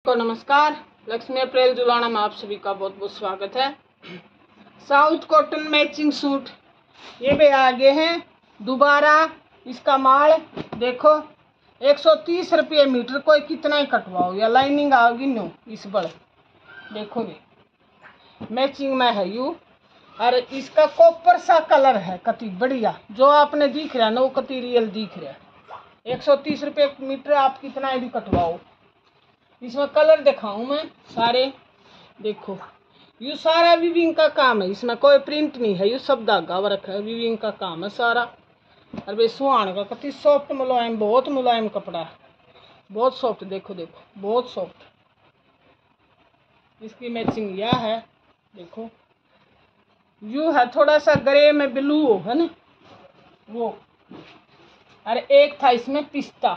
को नमस्कार। लक्ष्मी अप्रैल जुलाना में आप सभी का बहुत बहुत स्वागत है। साउथ कॉटन मैचिंग सूट ये भी आगे हैं दोबारा। इसका माल देखो 130 रुपये मीटर, कोई कितना ही कटवाओ या लाइनिंग आओगी नो इस बड़ देखो भी मैचिंग में है यू। और इसका कॉपर सा कलर है कति बढ़िया, जो आपने दिख रहा है ना वो कति रियल दिख रहा है। 130 रुपये मीटर आप कितना ही भी कटवाओ। इसमें कलर दिखाऊं मैं सारे, देखो यू सारा वीविंग का काम है, इसमें कोई प्रिंट नहीं है, यू सब धागा वर्क है, वीविंग का काम है सारा। और भाई सुहान का कति सॉफ्ट मुलायम, बहुत मुलायम कपड़ा है, बहुत सॉफ्ट। देखो देखो बहुत सॉफ्ट। इसकी मैचिंग यह है देखो, यू है थोड़ा सा ग्रे में ब्लू हो है ना वो। अरे एक था इसमें पिस्ता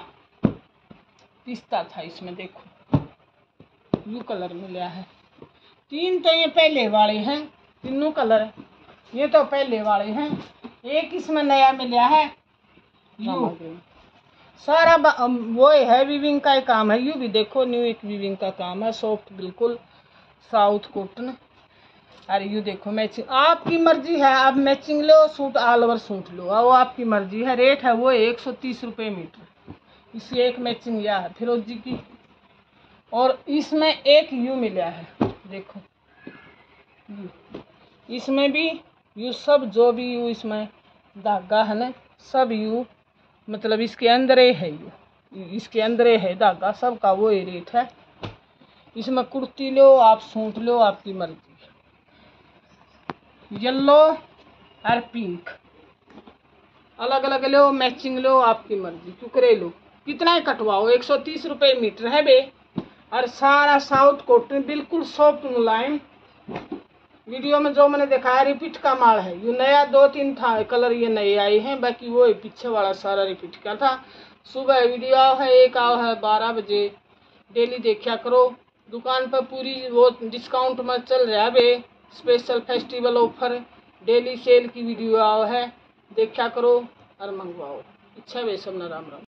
था इसमें, देखो ब्लू कलर मिला है। तीन तो ये पहले वाले हैं, तीनों कलर ये तो पहले वाले हैं। एक इसमें नया मिला है यू, सारा वो है वीविंग का ही काम है। यू भी देखो न्यू एक वीविंग का काम है, सॉफ्ट बिल्कुल साउथ कॉटन। अरे यू देखो मैचिंग, आपकी मर्जी है, आप मैचिंग लो सूट ऑल ओवर सूट लो, वो आपकी मर्जी है। रेट है वो 130 रुपये मीटर। इसी एक मैचिंग यह है फिरोजी की, और इसमें एक यू मिला है देखो यू। इसमें भी यू सब जो भी यू इसमें धागा है ना सब यू, मतलब इसके अंदर है यू, इसके अंदर है धागा सबका, वो ही रेट है। इसमें कुर्ती लो आप सूट लो आपकी मर्जी, येलो और पिंक अलग अलग लो, मैचिंग लो आपकी मर्जी, टुकड़े लो कितना ही कटवाओ। 130 रुपये मीटर है बे। और सारा साउथ कॉटन बिल्कुल सॉफ्ट मुलायम। वीडियो में जो मैंने दिखाया रिपीट का माल है, ये नया 2-3 था कलर, ये नए आए हैं, बाकी वो पीछे वाला सारा रिपीट का था। सुबह वीडियो आओ है, एक आओ है 12 बजे। डेली देखा करो, दुकान पर पूरी वो डिस्काउंट में चल रहा है बे, special festival offer daily sale की वीडियो आओ है, देखा करो और मंगवाओ। अच्छा वे सब न राम राम।